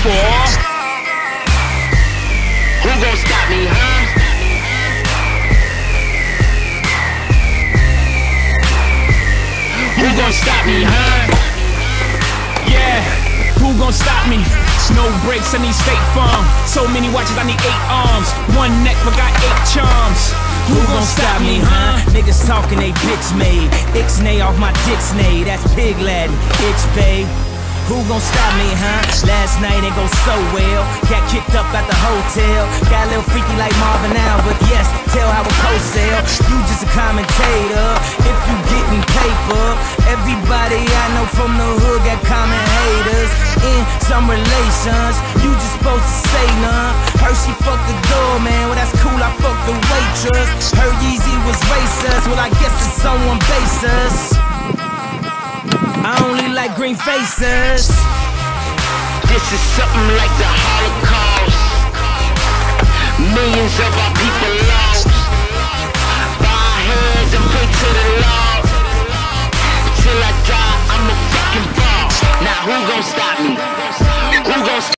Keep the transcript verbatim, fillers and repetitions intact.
for. Who gon' stop me, huh? Who gon' stop me, huh? Yeah, who gon' stop me? No brakes, I need State Farm. So many watches, I need eight arms. One neck, but got eight charms. Who gon' stop me, huh? Niggas talking, they bitch made. Ixnay off my dick's nay. That's pig Latin, bitch babe. Who gon' stop me, huh? Last night ain't go so well. Got kicked up at the hotel. Got a little freaky like Marvin now, but yes, tell how a co-sell. You just a commentator. If you getting paper, everybody I know from the hood got common haters. In some relations, you just supposed to say none. Heard she fucked the doorman, well that's cool, I fucked the waitress. Heard Yeezy was racist, well I guess it's someone basis. I only like green faces. This is something like the Holocaust. Millions of our people lost. Bow our heads and pray to the Lord. Till I die, I'm a fucking boss. Now who gon' stop me? Who gon' stop me?